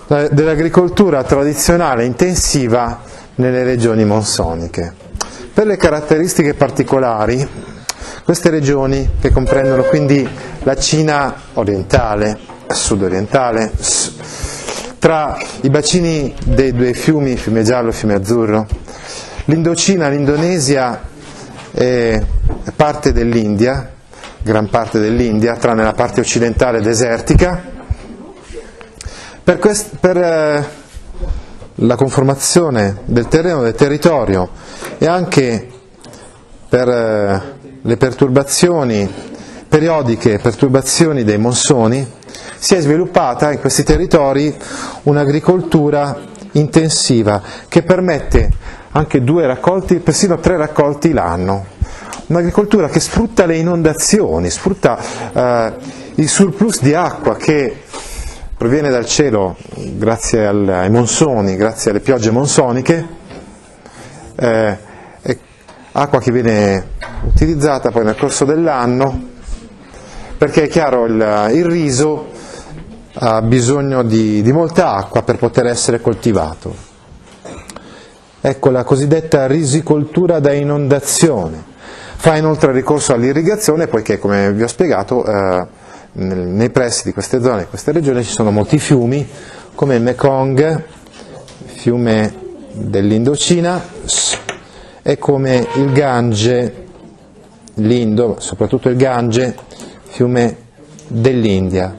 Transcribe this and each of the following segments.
dell'agricoltura tradizionale intensiva nelle regioni monsoniche. Per le caratteristiche particolari, queste regioni, che comprendono quindi la Cina orientale, sud-orientale, tra i bacini dei due fiumi, il fiume giallo e il fiume azzurro, l'Indocina, l'Indonesia e parte dell'India, gran parte dell'India, tranne la parte occidentale desertica. Per la conformazione del terreno, del territorio e anche per le perturbazioni periodiche, perturbazioni dei monsoni, si è sviluppata in questi territori un'agricoltura intensiva che permette anche 2 raccolti, persino 3 raccolti l'anno. Un'agricoltura che sfrutta le inondazioni, sfrutta il surplus di acqua che proviene dal cielo grazie ai monsoni, grazie alle piogge monsoniche, acqua che viene utilizzata poi nel corso dell'anno, perché è chiaro il riso ha bisogno di molta acqua per poter essere coltivato. Ecco la cosiddetta risicoltura da inondazione. Fa inoltre ricorso all'irrigazione poiché, come vi ho spiegato, nei pressi di queste zone, in queste regioni ci sono molti fiumi, come il Mekong, fiume dell'Indocina, e come il Gange, l'Indo, soprattutto il Gange, fiume dell'India.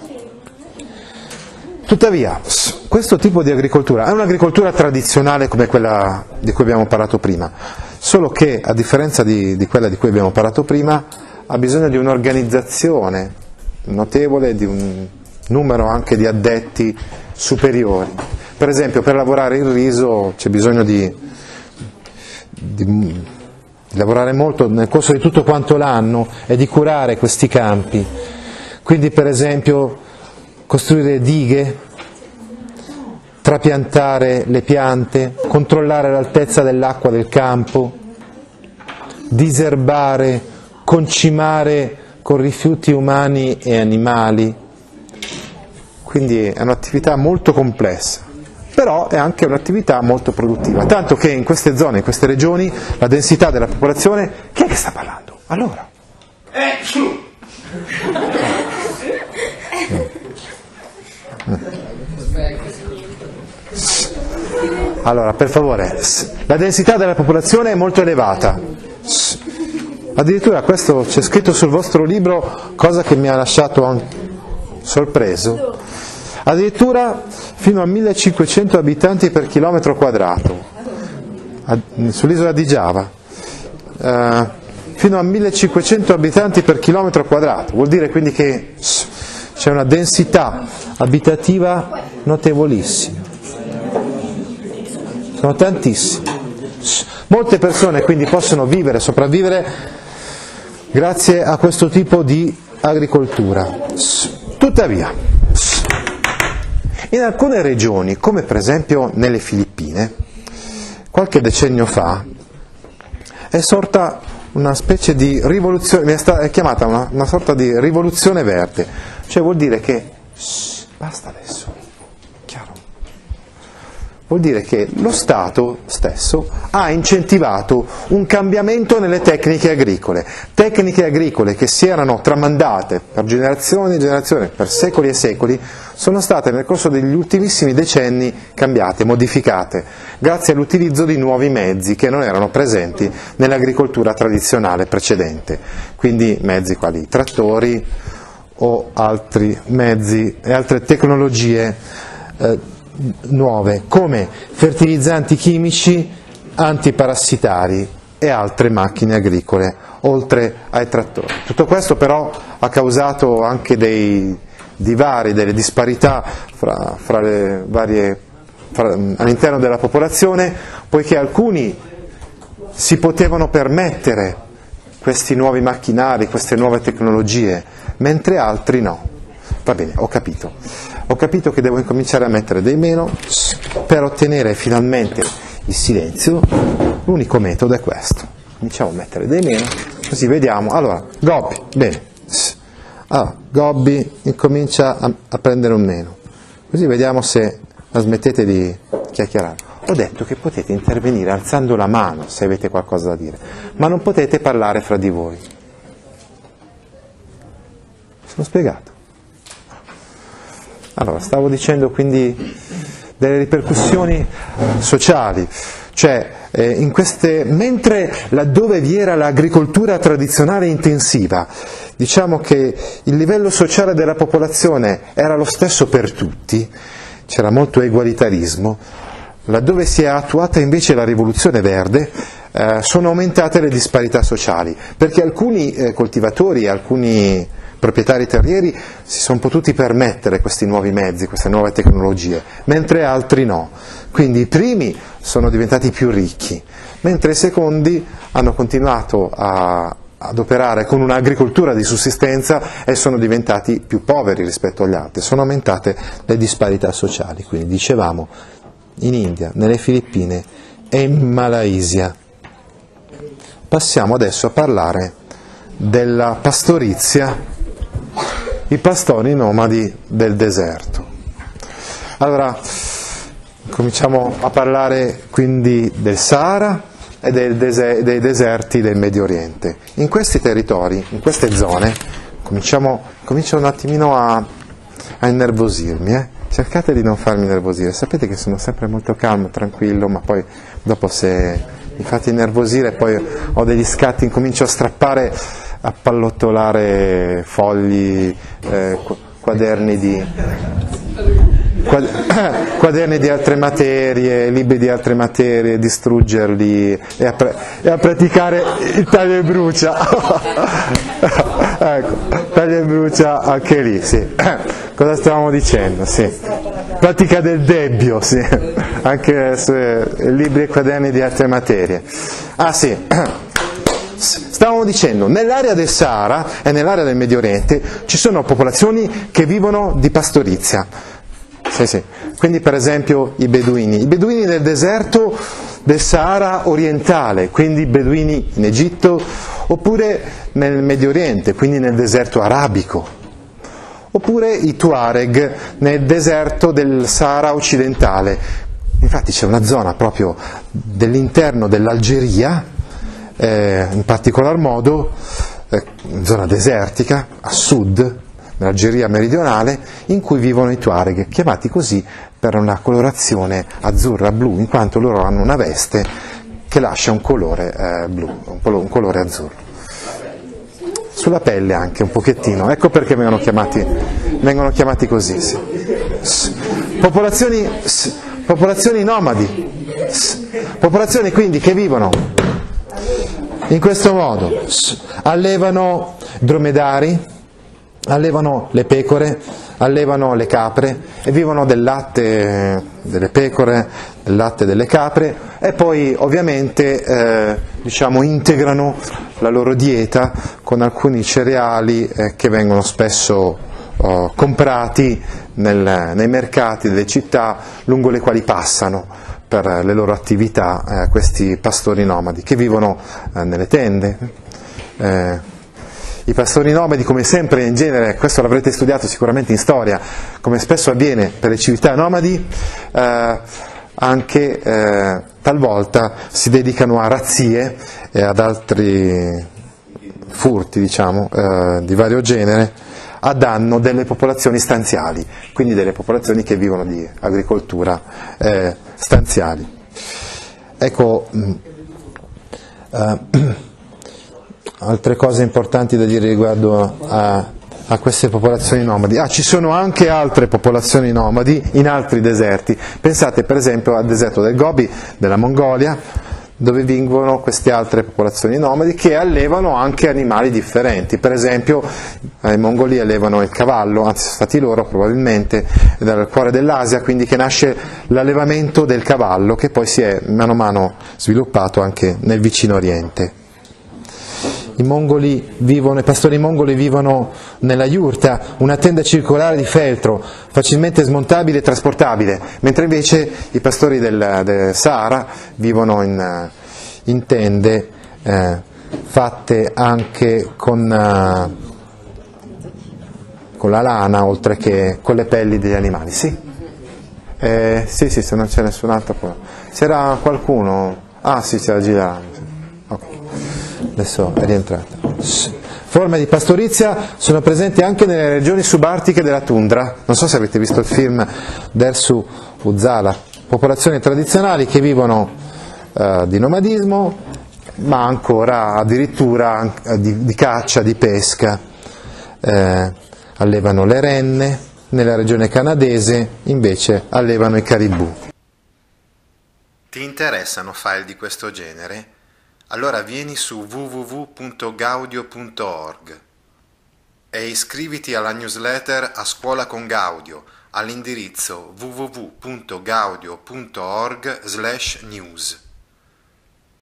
Tuttavia, questo tipo di agricoltura è un'agricoltura tradizionale come quella di cui abbiamo parlato prima, solo che, a differenza di quella di cui abbiamo parlato prima, ha bisogno di un'organizzazione notevole, di un numero anche di addetti superiori. Per esempio, per lavorare il riso c'è bisogno di lavorare molto nel corso di tutto quanto l'anno e di curare questi campi. Quindi, per esempio, costruire dighe, trapiantare le piante, controllare l'altezza dell'acqua del campo, diserbare, concimare con rifiuti umani e animali. Quindi è un'attività molto complessa, però è anche un'attività molto produttiva, tanto che in queste zone, in queste regioni, la densità della popolazione... Chi è che sta parlando? Allora? Su! Allora, per favore, la densità della popolazione è molto elevata. Addirittura questo c'è scritto sul vostro libro, cosa che mi ha lasciato sorpreso. Addirittura fino a 1500 abitanti per chilometro quadrato, sull'isola di Giava. Fino a 1500 abitanti per chilometro quadrato, vuol dire quindi che c'è una densità abitativa notevolissima. Sono tantissimi. Molte persone quindi possono vivere, sopravvivere grazie a questo tipo di agricoltura. Tuttavia, in alcune regioni, come per esempio nelle Filippine, qualche decennio fa è sorta una specie di rivoluzione, è chiamata una sorta di rivoluzione verde, cioè vuol dire che basta adesso, chiaro? Vuol dire che lo Stato stesso ha incentivato un cambiamento nelle tecniche agricole che si erano tramandate per generazioni e generazioni, per secoli e secoli, sono state nel corso degli ultimissimi decenni cambiate, modificate, grazie all'utilizzo di nuovi mezzi che non erano presenti nell'agricoltura tradizionale precedente, quindi mezzi quali i trattori o altri mezzi e altre tecnologie nuove, come fertilizzanti chimici, antiparassitari e altre macchine agricole, oltre ai trattori. Tutto questo però ha causato anche dei divari, delle disparità fra le varie, all'interno della popolazione, poiché alcuni si potevano permettere questi nuovi macchinari, queste nuove tecnologie, mentre altri no. Va bene, ho capito che devo incominciare a mettere dei meno per ottenere finalmente il silenzio. L'unico metodo è questo. Cominciamo a mettere dei meno, così vediamo. Allora, Gobbi, bene. Allora, Gobbi incomincia a prendere un meno, così vediamo se La smettete di chiacchierare. Ho detto che potete intervenire alzando la mano se avete qualcosa da dire, ma non potete parlare fra di voi. Sono spiegato. Allora, stavo dicendo quindi delle ripercussioni sociali, cioè mentre laddove vi era l'agricoltura tradizionale intensiva, diciamo che il livello sociale della popolazione era lo stesso per tutti, c'era molto egualitarismo, laddove si è attuata invece la rivoluzione verde, sono aumentate le disparità sociali, perché alcuni coltivatori, alcuni proprietari terrieri si sono potuti permettere questi nuovi mezzi, queste nuove tecnologie, mentre altri no. Quindi i primi sono diventati più ricchi, mentre i secondi hanno continuato ad operare con un'agricoltura di sussistenza e sono diventati più poveri rispetto agli altri. Sono aumentate le disparità sociali, quindi dicevamo in India, nelle Filippine e in Malaysia. Passiamo adesso a parlare della pastorizia, i pastori nomadi del deserto. Allora, cominciamo a parlare quindi del Sahara e dei deserti del Medio Oriente. In questi territori, in queste zone, comincio un attimino a innervosirmi. Cercate di non farmi nervosire, sapete che sono sempre molto calmo, tranquillo, ma poi dopo se mi fate innervosire poi ho degli scatti, incomincio a strappare, a pallottolare fogli, quaderni di altre materie, libri di altre materie, distruggerli e a praticare il taglio e brucia. Ecco, taglio e brucia anche lì, sì. Cosa stavamo dicendo? Sì. Pratica del debbio, sì. Anche su libri e quaderni di altre materie. Ah sì. Stavamo dicendo, nell'area del Sahara e nell'area del Medio Oriente ci sono popolazioni che vivono di pastorizia. Sì. Quindi per esempio i beduini del deserto del Sahara orientale, quindi i beduini in Egitto, oppure nel Medio Oriente, quindi nel deserto arabico, oppure i Tuareg nel deserto del Sahara occidentale. Infatti c'è una zona proprio dell'interno dell'Algeria, in particolar modo, zona desertica, a sud, nell'Algeria meridionale, in cui vivono i Tuareg, chiamati così per una colorazione azzurra-blu, in quanto loro hanno una veste che lascia un colore blu, un colore azzurro. Sulla pelle anche un pochettino, ecco perché vengono chiamati così. Sì. Popolazioni nomadi, popolazioni quindi che vivono in questo modo, allevano dromedari, allevano le pecore, allevano le capre e vivono del latte delle pecore, del latte delle capre e poi ovviamente integrano la loro dieta con alcuni cereali che vengono spesso comprati nei mercati delle città lungo le quali passano per le loro attività questi pastori nomadi che vivono nelle tende. I pastori nomadi, come sempre in genere, questo l'avrete studiato sicuramente in storia, come spesso avviene per le civiltà nomadi, anche talvolta si dedicano a razzie e ad altri furti, di vario genere, a danno delle popolazioni stanziali, quindi delle popolazioni che vivono di agricoltura stanziali. Ecco, altre cose importanti da dire riguardo a queste popolazioni nomadi. Ci sono anche altre popolazioni nomadi in altri deserti. Pensate per esempio al deserto del Gobi, della Mongolia, dove vivono queste altre popolazioni nomadi che allevano anche animali differenti. Per esempio i mongoli allevano il cavallo, anzi sono stati loro probabilmente dal cuore dell'Asia, quindi che nasce l'allevamento del cavallo che poi si è mano a mano sviluppato anche nel vicino Oriente. I pastori mongoli vivono nella yurta, una tenda circolare di feltro, facilmente smontabile e trasportabile, mentre invece i pastori del Sahara vivono in tende fatte anche con la lana, oltre che con le pelli degli animali. Sì? Sì, se non c'è nessun altro poi. C'era qualcuno? Ah sì, c'era Girano. Ok, adesso è rientrata. Forme di pastorizia sono presenti anche nelle regioni subartiche della tundra. Non so se avete visto il film Dersu Uzala. Popolazioni tradizionali che vivono di nomadismo, ma ancora addirittura di caccia, di pesca. Allevano le renne, nella regione canadese invece allevano i caribù. Ti interessano file di questo genere? Allora vieni su www.gaudio.org e iscriviti alla newsletter A Scuola con Gaudio all'indirizzo www.gaudio.org/news.